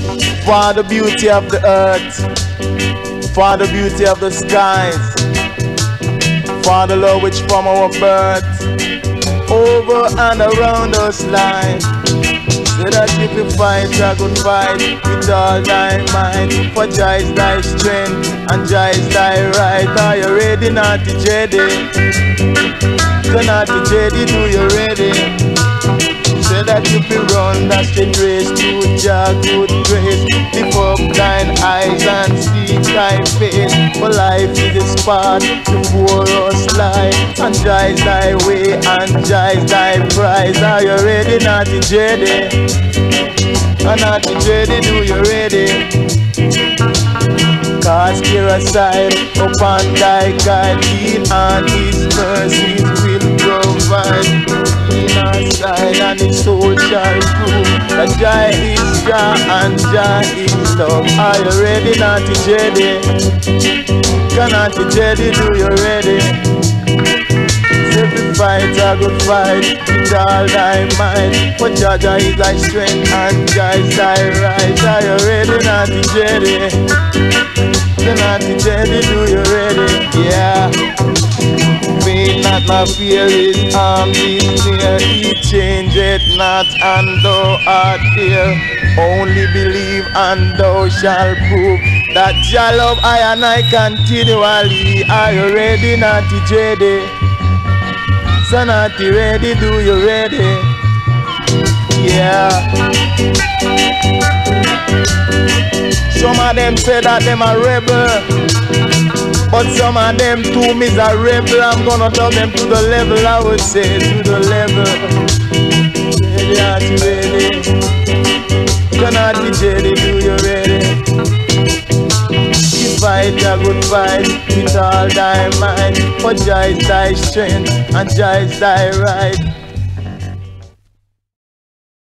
For the beauty of the earth, for the beauty of the skies, for the love which from our birth, over and around us lies. So that if you fight a good fight with all thy might, for Jah is thy strength and Jah is thy right. Are you ready, naughty Jedi? So naughty Jedi, do you ready? Say that you be run that straight race to Jah good grace. Lift up thine eyes and see thy face. For life is a spot before us lie, and Jah is thy way and Jah is thy prize. Are you ready, naughty Jedi? And naughty Jedi, do you ready? Cast fear aside upon thy guide, lean on his mercies will provide. In our side and his soul shall prove that Jah is Jah and Jah is love. Are you ready, naughty Jedi? Can naughty Jedi, do you ready? Every fight a good fight with all thy might, for Jah is thy strength and Jah is thy right. Are you ready, naughty Jedi? The naughty Jedi, do you ready? Yeah. Faith not, my fear is armed is near. He changeth not and thou art here. Only believe and thou shalt prove that Jah love I and I continually. Are you ready, naughty Jedi? So naughty ready, do you ready? Yeah. Some of them say that them a rebel, but some of them too miserable. I'm gonna tell them to the level, I would say, to the level. Ready, are you ready? Cannot be Jedi, do you ready? You fight a good fight with all thy might, for Jah is thy strength and Jah is thy right.